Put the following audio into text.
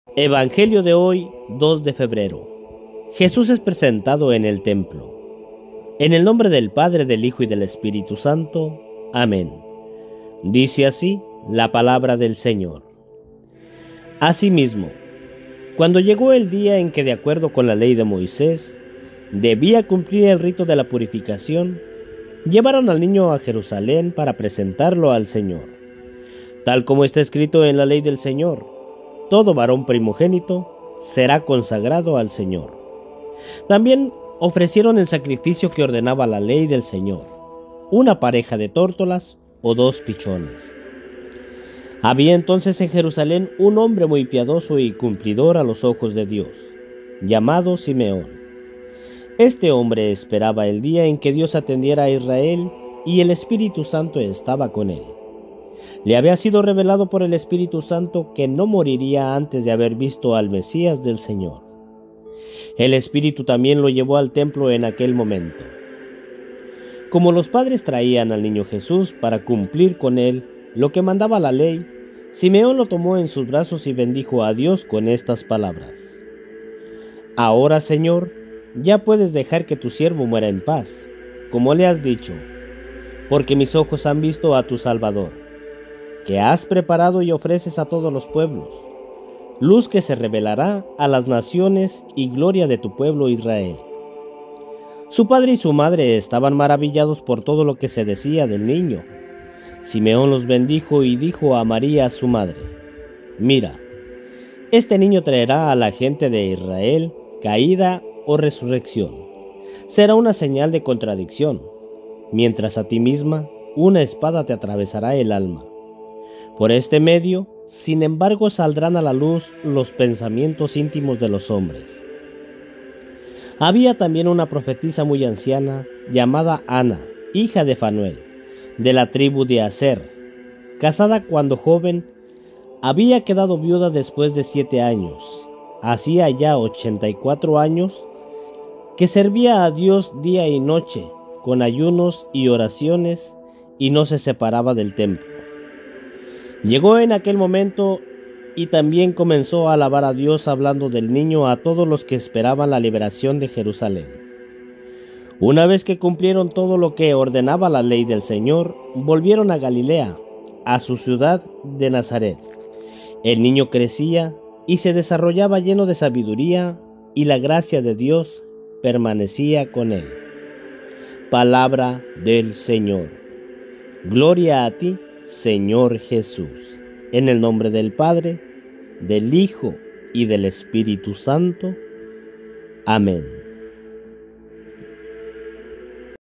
Evangelio de hoy, 2 de febrero. Jesús es presentado en el templo. En el nombre del Padre, del Hijo y del Espíritu Santo. Amén. Dice así la palabra del Señor. Asimismo, cuando llegó el día en que, de acuerdo con la ley de Moisés, debía cumplir el rito de la purificación, llevaron al niño a Jerusalén para presentarlo al Señor. Tal como está escrito en la ley del Señor, todo varón primogénito será consagrado al Señor. También ofrecieron el sacrificio que ordenaba la ley del Señor, una pareja de tórtolas o 2 pichones. Había entonces en Jerusalén un hombre muy piadoso y cumplidor a los ojos de Dios, llamado Simeón. Este hombre esperaba el día en que Dios atendiera a Israel, y el Espíritu Santo estaba con él. Le había sido revelado por el Espíritu Santo que no moriría antes de haber visto al Mesías del Señor. El Espíritu también lo llevó al templo en aquel momento. Como los padres traían al niño Jesús para cumplir con él lo que mandaba la ley, Simeón lo tomó en sus brazos y bendijo a Dios con estas palabras: Ahora, Señor, ya puedes dejar que tu siervo muera en paz, como le has dicho, porque mis ojos han visto a tu Salvador, que has preparado y ofreces a todos los pueblos, luz que se revelará a las naciones y gloria de tu pueblo Israel. Su padre y su madre estaban maravillados por todo lo que se decía del niño. Simeón los bendijo y dijo a María, su madre: Mira, este niño traerá a la gente de Israel caída o resurrección. Será una señal de contradicción, mientras a ti misma una espada te atravesará el alma. Por este medio, sin embargo, saldrán a la luz los pensamientos íntimos de los hombres. Había también una profetisa muy anciana, llamada Ana, hija de Fanuel, de la tribu de Aser. Casada cuando joven, había quedado viuda después de 7 años. Hacía ya 84 años que servía a Dios día y noche, con ayunos y oraciones, y no se separaba del templo. Llegó en aquel momento y también comenzó a alabar a Dios, hablando del niño a todos los que esperaban la liberación de Jerusalén. Una vez que cumplieron todo lo que ordenaba la ley del Señor, volvieron a Galilea, a su ciudad de Nazaret. El niño crecía y se desarrollaba lleno de sabiduría, y la gracia de Dios permanecía con él. Palabra del Señor. Gloria a ti, Señor Jesús. En el nombre del Padre, del Hijo y del Espíritu Santo. Amén.